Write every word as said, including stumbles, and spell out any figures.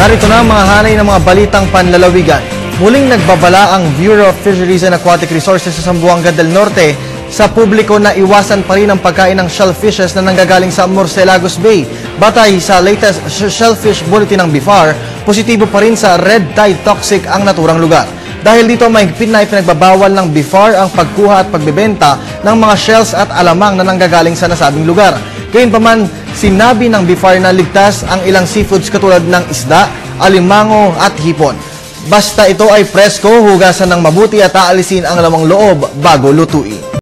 Narito na ang mga hanay ng mga balitang panlalawigan. Muling nagbabala ang Bureau of Fisheries and Aquatic Resources sa Zamboanga del Norte sa publiko na iwasan pa rin ang pagkain ng shellfishes na nanggagaling sa Morcellagos Bay. Batay sa latest shellfish bulletin ng B I F A R, positibo pa rin sa red tide toxic ang naturang lugar. Dahil dito mahigpit na ipinagbabawal ng B I F A R ang pagkuha at pagbebenta ng mga shells at alamang na nanggagaling sa nasabing lugar. Gayunpaman, sinabi ng B I F A R na ligtas ang ilang seafoods katulad ng isda, alimango at hipon. Basta ito ay presko, hugasan ng mabuti at aalisin ang lamang loob bago lutuin.